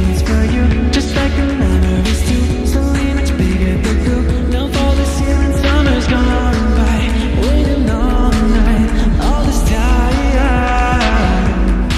feelings for you, just like the memories too. Slowly much bigger than blue. Now fall this year and summer's gone by. Waiting all night, all this time.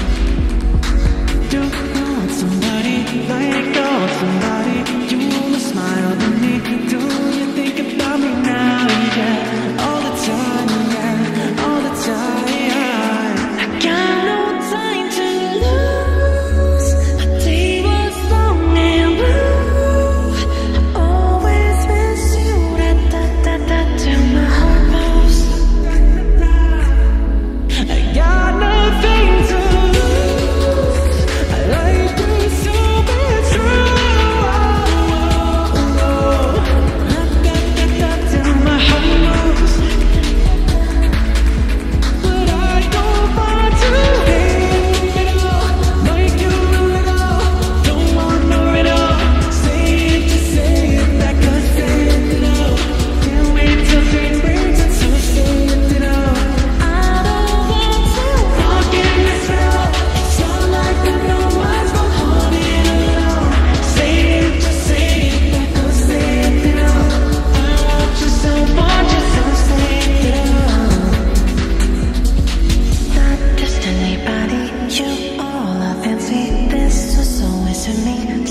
Do you want somebody like I want somebody? You wanna smile at me? Do you think about me now? Yeah, all the time, yeah, all the time. I got no time to lose. My day was long and blue. I always miss you. Da da da da till my heart moves. I got nothing to lose. I like you so bad, true. Da da da till my heart moves. But I don't want to hate it all, like you at all. Don't want no it all. Say it, just say it, that could say it all. Can't wait till day breaks and so say it all. I don't want to walk in this road. Sound like I know what's going on at all. Say it, just say it, that could say it all. I want you so much, so say it all. Not just anybody, you all I fancy. This was always for me.